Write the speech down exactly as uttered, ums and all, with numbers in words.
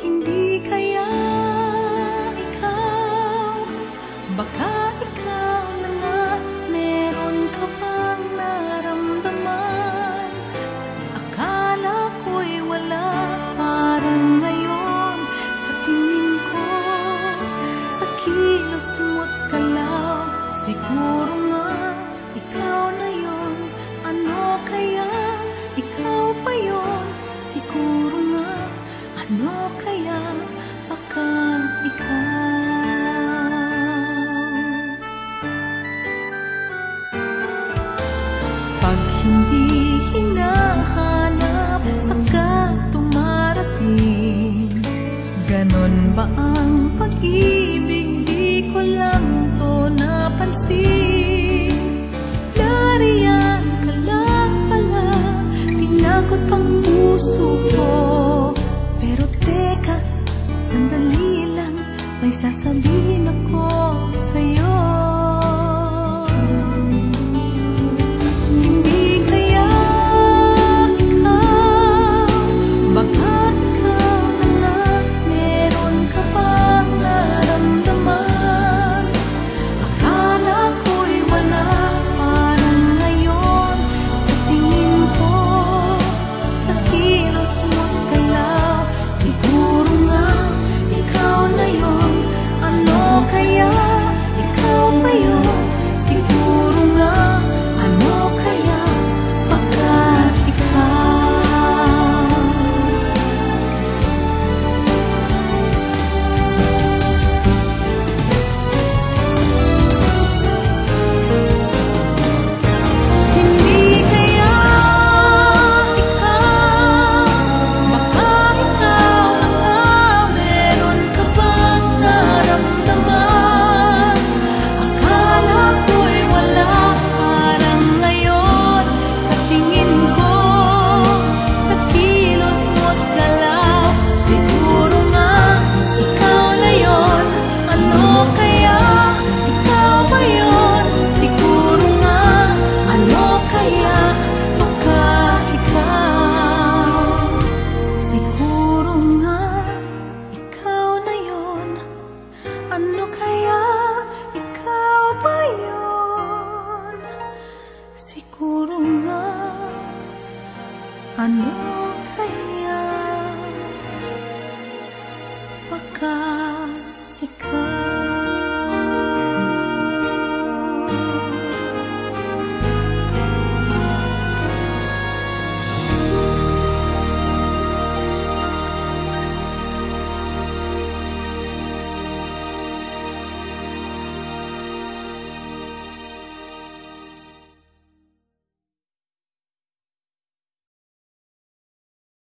Hindi kaya ikaw, baka ikaw na nga, meron ka bang naramdaman? Akala ko'y wala, parang ngayon sa tingin ko, sa kilos mo't galaw, siguro nga ikaw na yon. Ano kaya ikaw pa yon? Siguro nga, ano kaya baka ikaw? Pag hindi hinahanap, saka tumarating. Ganon ba ang pag-ibig? Di ko lang to napansin. Nariyan ka lang pala, pinagod pang puso ko. Pero teka, sandali lang, may sasabihin